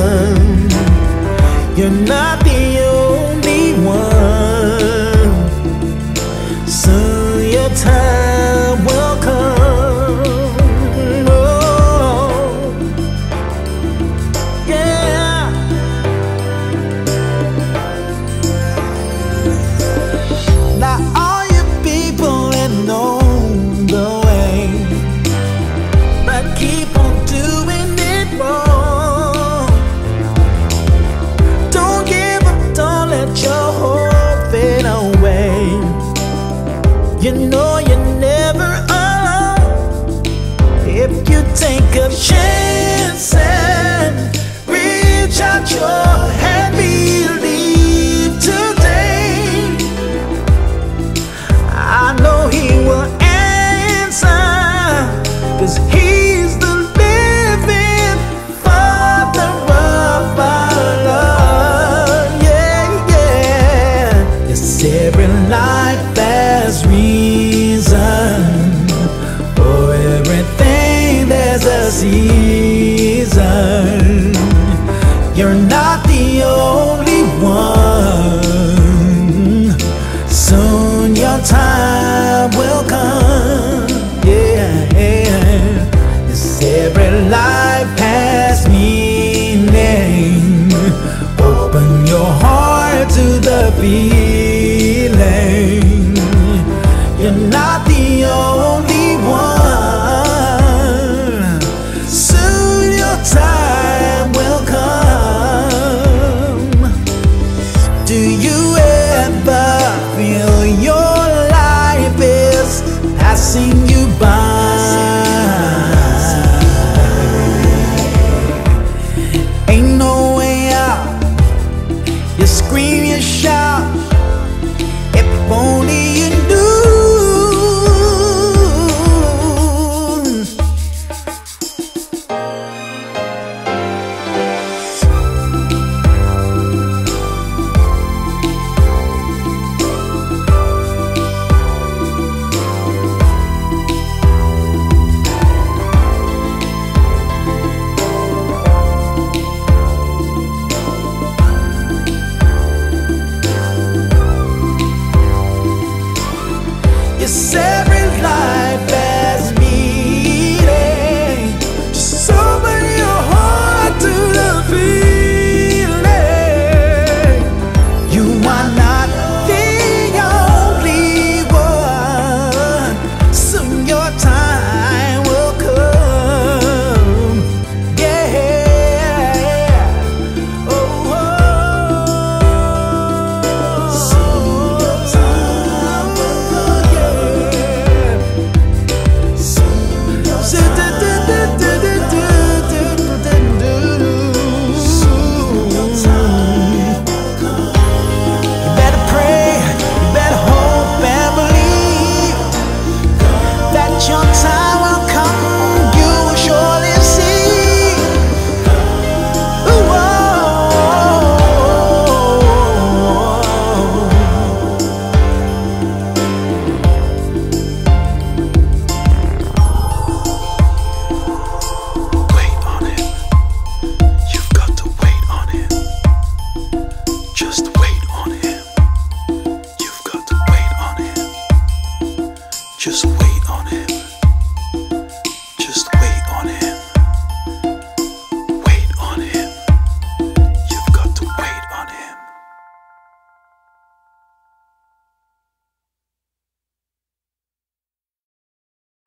one. You're not the only one. Soon your time will come. Oh, yeah. Now all you people that know the way, but keep on doing it wrong. Don't give up, don't let your hope fade away. You know you're never alone if you take a chance and reach out your hand, believe today. I know He will answer, 'cause He's the living Father of our love. Yeah, yeah. Yes, every life has reason, for everything there's a season. You're not the only one. Soon your time will come. Yeah, yes, every life has meaning. Open your heart to the feeling. You're not the only one. Soon your time will come. Do you ever feel your life is passing you by? Ain't no way out. You scream, you shout, if only you knew. Yes, every life has meaning. Just open your heart to the feeling. You are not the only one. Soon your time will come. Yeah. Oh, oh. Soon your time will come. Your time will come, you will surely see. Ooh, oh. Wait on Him. You've got to wait on Him. Just wait on Him. You've got to wait on Him. Just wait on Him.